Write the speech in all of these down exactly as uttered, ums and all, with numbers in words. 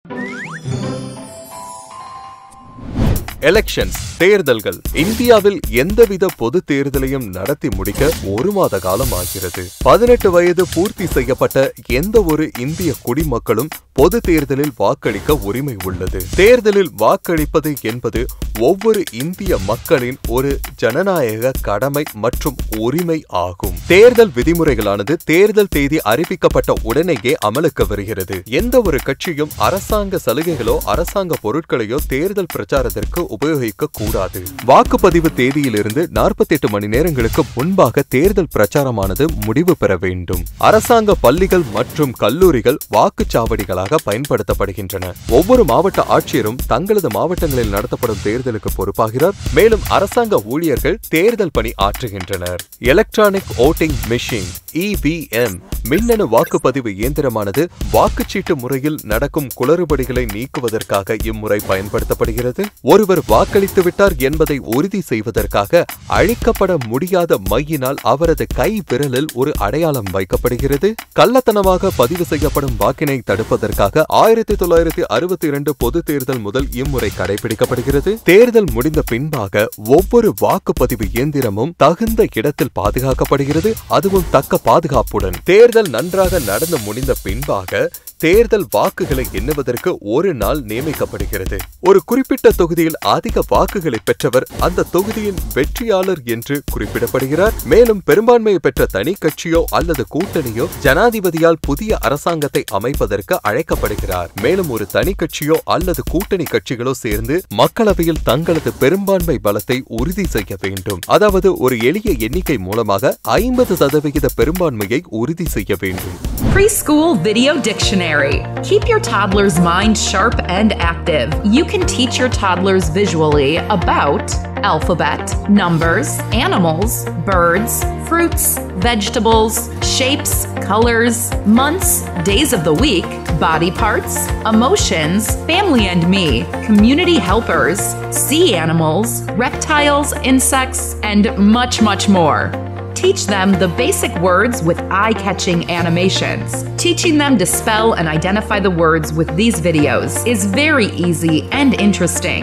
Elections தேர்தல்கள் இந்தியாவில் எந்தவித பொது தேர்தலையும் நடத்தி முடிக்க ஒரு மாத காலம் ஆகிறது. பதினெட்டு வயது பூர்த்தி செய்யப்பட்ட எந்த ஒரு இந்திய குடிமக்களும் பொது தேர்தலில் வாக்களிக்க உரிமை உள்ளது. தேர்தலில் வாக்களிப்பது என்பது ஒவ்வொரு இந்திய மக்களின் ஒரு ஜனநாயக கடமை மற்றும் உரிமை ஆகும். தேர்தல் விதிமுறைகளானது தேர்தல் தேதி அறிவிக்கப்பட்ட உடனேயே அமலுக்கு வருகிறது. எந்த ஒரு கட்சியும் அரசாங்க சலுகைகளோ அரசாங்க பொருட்களையோ தேர்தல் பிரச்சாரத்திற்கு உபயோகிக்க கூடாது. வாக்குப்பதிவு தேதியிலிருந்து நாற்பத்தி எட்டு மணி நேரங்களுக்கு முன்பாக தேர்தல் பிரச்சாரமானது முடிவு பெற வேண்டும். அரசாங்க பள்ளிகள் மற்றும் கல்லூரிகள் வாக்குச்சாவடிகளாக பயன்படுத்தப்படுகின்றன. ஒவ்வொரு மாவட்ட ஆட்சியரும் தங்களது மாவட்டங்களில் நடத்தப்படும் தேர்தலுக்கு பொறுப்பாகிறார். மேலும் அரசாங்க ஊழியர்கள் தேர்தல் பணி ஆற்றுகின்றனர். Electronic voting machine E V M மின்னணு வாக்குப்பதிவு இயந்திரமானது வாக்குச்சீட்டு முறையில் நடக்கும் குளறுபடிகளை நீக்குவதற்காக இம்முறை பயன்படுத்தப்படுகிறது. ஒருவர் வாக்களித்து விட்டார் என்பதை உறுதி செய்வதற்காக அழிக்கப்பட முடியாத மையினால் அவரது கை விரலில் ஒரு அடையாளம் வைக்கப்படுகிறது. கள்ளத்தனமாக பதிவு செய்யப்படும் வாக்கினை தடுப்பதற்காக ஆயிரத்தி தொள்ளாயிரத்தி அறுபத்தி இரண்டு பொது தேர்தல் முதல் இம்முறை கடைபிடிக்கப்படுகிறது. தேர்தல் முடிந்த பின்பாக ஒவ்வொரு வாக்குப்பதிவு இயந்திரமும் தகுந்த இடத்தில் பாதுகாக்கப்படுகிறது. அதுவும் தக்க பாதுகாப்புடன். தேர்தல் நன்றாக நடந்து முடிந்த பின்பாக தேர்தல் வாக்குகளை எண்ணுவதற்கு ஒரு நாள் நியமிக்கப்படுகிறது. ஒரு குறிப்பிட்ட தொகுதியில் அதிக வாக்குகளை பெற்றவர் அந்த தொகுதியின் வெற்றியாளர் என்று குறிப்பிடப்படுகிறார். மேலும் பெரும்பான்மையை பெற்ற தனி கட்சியோ அல்லது கூட்டணியோ ஜனாதிபதியால் புதிய அரசாங்கத்தை அமைப்பதற்கு அழைக்கப்படுகிறார். மேலும் ஒரு தனி கட்சியோ அல்லது கூட்டணி கட்சிகளோ சேர்ந்து மக்களவையில் தங்களது பெரும்பான்மை பலத்தை உறுதி செய்ய வேண்டும். அதாவது ஒரு எளிய எண்ணிக்கை மூலமாக ஐம்பது சதவிகித பெரும்பான்மையை உறுதி செய்ய வேண்டும். Preschool Video Dictionary. Keep your toddler's mind sharp and active. You can teach your toddlers visually about alphabet, numbers, animals, birds, fruits, vegetables, shapes, colors, months, days of the week, body parts, emotions, family and me, community helpers, sea animals, reptiles, insects, and much, much more. Teach them the basic words with eye-catching animations. Teaching them to spell and identify the words with these videos is very easy and interesting.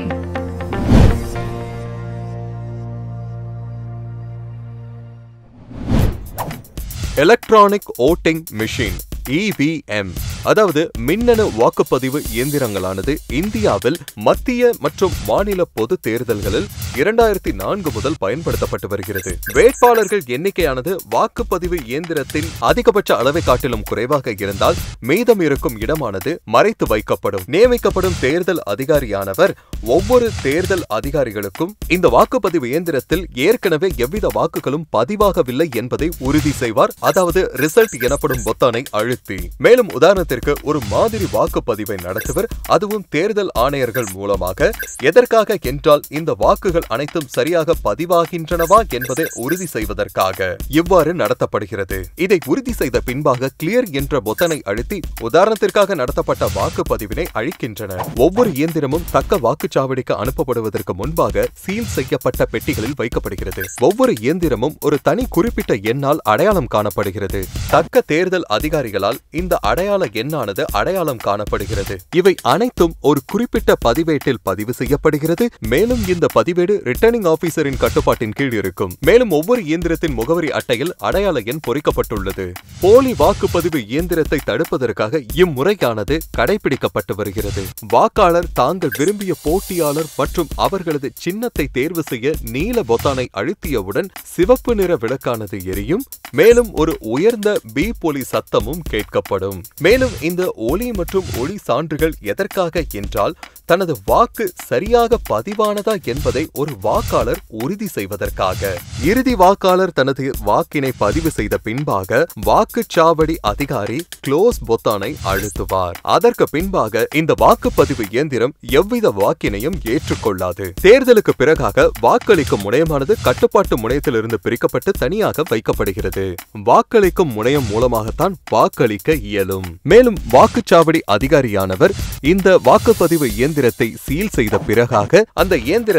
Electronic voting machine E V M அதாவது மின்னணு வாக்குப்பதிவு இயந்திரங்களானது இந்தியாவில் மத்திய மற்றும் மாநில பொது தேர்தல்களில் இரண்டாயிரத்தி நான்கு முதல் பயன்படுத்தப்பட்டு வருகிறது. வேட்பாளர்கள் எண்ணிக்கையானது வாக்குப்பதிவு இயந்திரத்தின் அதிகபட்ச அளவை காட்டிலும் குறைவாக இருந்தால் மீதம் இருக்கும் இடமானது மறைத்து வைக்கப்படும். நியமிக்கப்படும் தேர்தல் அதிகாரியானவர் ஒவ்வொரு தேர்தல் அதிகாரிகளுக்கும் இந்த வாக்குப்பதிவு இயந்திரத்தில் ஏற்கனவே எவ்வித வாக்குகளும் பதிவாகவில்லை என்பதை உறுதி செய்வார். அதாவது ரிசல்ட் எனப்படும் பொத்தானை அழுத்தி மேலும் உதாரணத்திற்கு ஒரு மாதிரி வாக்குப்பதிவை நடத்துவர். அதுவும் தேர்தல் ஆணையர்கள் மூலமாக. எதற்காக என்றால் இந்த வாக்குகள் அனைத்தும் சரியாக பதிவாகின்றனவா என்பதை உறுதி செய்வதற்காக இவ்வாறு நடத்தப்படுகிறது. இதை உறுதி செய்த பின்பாக கிளியர் என்ற பொத்தானை அழுத்தி உதாரணத்திற்காக நடத்தப்பட்ட வாக்குப்பதிவினை அழிக்கின்றன. ஒவ்வொரு இயந்திரமும் தக்க வாக்குச்சாவடிக்கு அனுப்பப்படுவதற்கு முன்பாக சீல் செய்யப்பட்ட பெட்டிகளில் வைக்கப்படுகிறது. ஒவ்வொரு இயந்திரமும் ஒரு தனி குறிப்பிட்ட எண்ணால் அடையாளம் காணப்படுகிறது. தக்க தேர்தல் அதிகாரிகளால் இந்த அடையாள எண்ணானது அடையாளம் காணப்படுகிறது. இவை அனைத்தும் ஒரு குறிப்பிட்ட பதிவேட்டில் பதிவு செய்யப்படுகிறது. மேலும் இந்த பதிவேடு ரிட்டர்னிங் ஆபீசரின் கட்டுப்பாட்டின் கீழ் இருக்கும். மேலும் ஒவ்வொரு இயந்திரத்தின் முகவரி அட்டையில் அடையாள எண் பொறிக்கப்பட்டுள்ளது. போலி வாக்குப்பதிவு இயந்திரத்தை தடுப்பதற்காக இம்முறையானது கடைபிடிக்கப்பட்டு வருகிறது. வாக்காளர் தாங்கள் விரும்பிய போட்டியாளர் மற்றும் அவர்களது சின்னத்தை தேர்வு செய்ய நீல பொத்தானை அழுத்தியவுடன் சிவப்பு நிற விளக்கானது எரியும். மேலும் ஒரு உயர்ந்த பி ஒலி சத்தமும் கேட்கப்படும். மேலும் இந்த ஒலி மற்றும் ஒளி சான்றுகள் எதற்காக என்றால் தனது வாக்கு சரியாக பதிவானதா என்பதை ஒரு வாக்காளர் உறுதி செய்வதற்காக. இறுதி வாக்காளர் தனது வாக்கினை பதிவு செய்த பின்பாக வாக்குச்சாவடி அதிகாரி க்ளோஸ் பொத்தானை அழுத்துவார். அதற்கு பின்பாக இந்த வாக்குப்பதிவு இயந்திரம் எவ்வித வாக்கினையும் ஏற்றுக்கொள்ளாது. தேர்தலுக்கு பிறகாக வாக்களிக்கும் முனையமானது கட்டுப்பாட்டு முனையத்திலிருந்து பிரிக்கப்பட்டு தனியாக வைக்கப்படுகிறது. வாக்களிக்கும் முனையம் மூலமாகத்தான் வாக்களிக்க இயலும். மேலும் வாக்குச்சாவடி அதிகாரியானவர் இந்த வாக்குப்பதிவு இயந்திரத்தை சீல் செய்த பிறகாக அந்த இயந்திரத்தை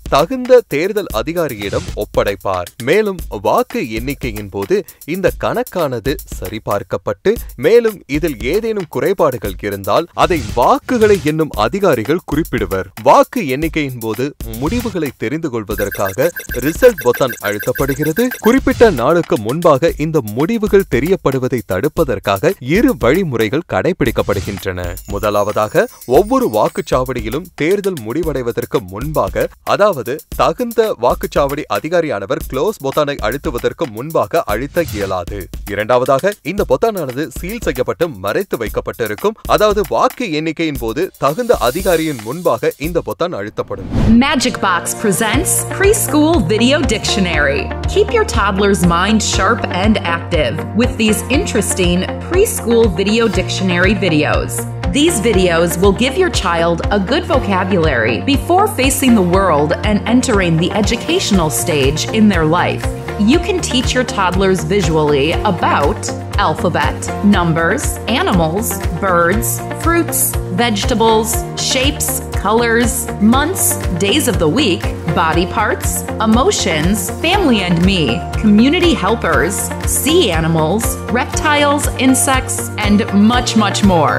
தகுந்த தேர்தல் அதிகாரியிடம் ஒப்படைப்பார். மேலும் வாக்கு எண்ணிக்கையின் போது இந்த கணக்கானது சரிபார்க்கப்பட்டு மேலும் இதில் ஏதேனும் குறைபாடுகள் இருந்தால் அதை வாக்குகளை எண்ணும் அதிகாரிகள் குறிப்பிடுவர். வாக்கு எண்ணிக்கையின் போது முடிவுகளை தெரிந்து கொள்வதற்காக ரிசல்ட் பொத்தான் அழுத்தப்படுகிறது. குறிப்பிட்ட நாளுக்கு முன்பாக இந்த முடிவுகள் தெரியப்படுவதை தடுப்பதற்காக இரு வழிமுறைகள் கடைபிடிக்கப்படுகின்றன. முதலாவதாக, ஒவ்வொரு வாக்குச்சாவடியிலும் தேர்தல் முடிவடைவதற்கு முன்பாக, அதாவது தகுந்த வாக்குச்சாவடி அதிகாரியானவர் க்ளோஸ் பொத்தானை அழுத்துவதற்கு முன்பாக அழுத்த இயலாது. இரண்டாவதாக, இந்த பொத்தானானது சீல் செய்யப்பட்டு மறைத்து வைக்கப்பட்டிருக்கும். அதாவது வாக்கு எண்ணிக்கையின் போது தகுந்த அதிகாரியின் முன்பாக இந்த பொத்தான் அழுத்தப்படும். Magic Box presents Preschool Video Dictionary. Keep your toddler's mind sharp and active with these interesting preschool video dictionary videos. These videos will give your child a good vocabulary before facing the world and entering the educational stage in their life. You can teach your toddlers visually about alphabet, numbers, animals, birds, fruits, vegetables, shapes, colors, months, days of the week, body parts, emotions, family and me, community helpers, sea animals, reptiles, insects, and much, much more.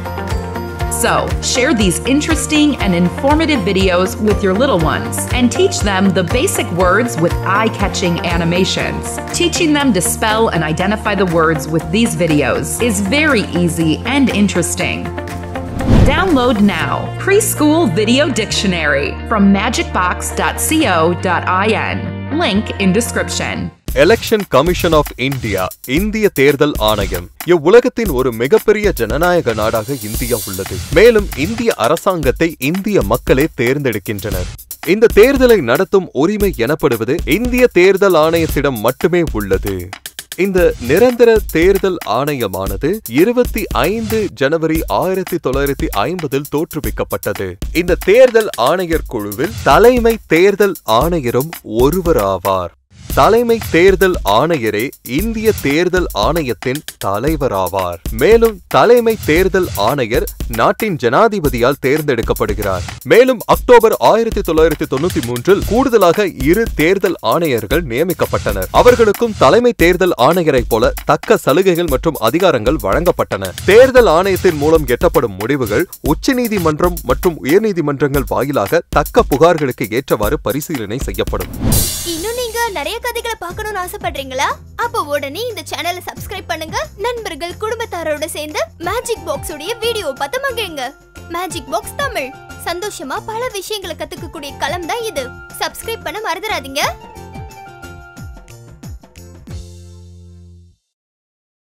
So, share these interesting and informative videos with your little ones and teach them the basic words with eye-catching animations. Teaching them to spell and identify the words with these videos is very easy and interesting. Download now Preschool Video Dictionary from magic box dot co dot in. Link in description. Election commission of India, இந்திய தேர்தல் ஆணையம். இவ்வுலகத்தின் ஒரு மிகப்பெரிய ஜனநாயக நாடாக India உள்ளது. மேலும் இந்திய அரசாங்கத்தை இந்திய மக்களே தேர்ந்தெடுக்கின்றனர். இந்த தேர்தலை நடத்தும் உரிமை எனப்படுவது இந்திய தேர்தல் ஆணையத்திடம் மட்டுமே உள்ளது. இந்த நிரந்தர தேர்தல் ஆணையமானது இருபத்தி ஐந்து ஜனவரி ஆயிரத்தி தொள்ளாயிரத்தி ஐம்பதில் தோற்றுவிக்கப்பட்டது. இந்த தேர்தல் ஆணையர் குழுவில் தலைமை தேர்தல் ஆணையரும் ஒருவர் ஆவார். தலைமை தேர்தல் ஆணையரே இந்திய தேர்தல் ஆணையத்தின் தலைவராவார். மேலும் தலைமை தேர்தல் ஆணையர் நாட்டின் ஜனாதிபதியால் தேர்ந்தெடுக்கப்படுகிறார். மேலும் அக்டோபர் ஆயிரத்தி தொள்ளாயிரத்தி தொண்ணூத்தி மூன்றில் கூடுதலாக இரு தேர்தல் ஆணையர்கள் நியமிக்கப்பட்டனர். அவர்களுக்கும் தலைமை தேர்தல் ஆணையரை போல தக்க சலுகைகள் மற்றும் அதிகாரங்கள் வழங்கப்பட்டன. தேர்தல் ஆணையத்தின் மூலம் எட்டப்படும் முடிவுகள் உச்சநீதிமன்றம் மற்றும் உயர்நீதிமன்றங்கள் வாயிலாக தக்க புகார்களுக்கு ஏற்றவாறு பரிசீலனை செய்யப்படும். இன்னும் நீங்க நிறைய கதைகளை பார்க்கணும்னு ஆசைப்படுறீங்களா? அப்போ உடனே இந்த சேனலை சப்ஸ்கிரைப் பண்ணுங்க. நண்பர்கள் குடும்பத்தாரோட சேர்ந்து மேஜிக் பாக்ஸ் உடைய வீடியோ பார்த்து மகிழுங்க. மேஜிக் பாக்ஸ் தமிழ், சந்தோஷமா பல விஷயங்களை கத்துக்கக்கூடிய களம் தான் இது. சப்ஸ்கிரைப் பண்ண மறந்துடாதீங்க.